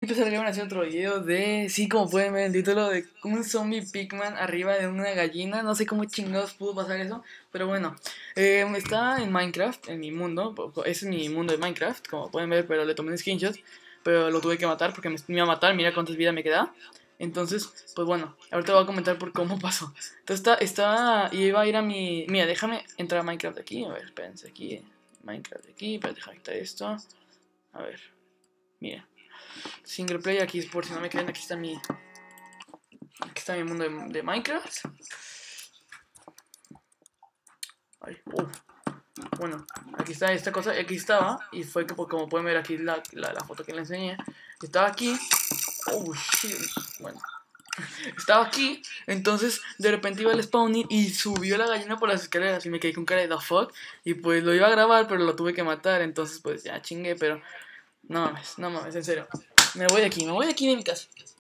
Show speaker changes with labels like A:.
A: Empezar a hacer otro video de, sí, como pueden ver el título, de un zombie pigman arriba de una gallina. No sé cómo chingados pudo pasar eso, pero bueno. Está en Minecraft, en mi mundo. Ese es mi mundo de Minecraft, como pueden ver, pero le tomé un screenshot. Pero lo tuve que matar porque me iba a matar. Mira cuántas vidas me queda. Entonces, pues bueno, ahorita voy a comentar por cómo pasó. Entonces y iba a ir a mi... Mira, déjame entrar a Minecraft aquí. A ver, espérense aquí. Minecraft aquí, pero déjame quitar esto. A ver, mira. Single player aquí, por si no me creen, aquí está mi mundo de Minecraft. Ay, bueno, aquí está esta cosa, aquí estaba, y fue que pues, como pueden ver aquí la foto que les enseñé, estaba aquí, oh shit, bueno, estaba aquí, entonces de repente iba al spawning y subió la gallina por las escaleras y me quedé con cara de the fuck, y pues lo iba a grabar, pero lo tuve que matar, entonces pues ya chingué, pero no mames, en serio, me voy de aquí de mi casa.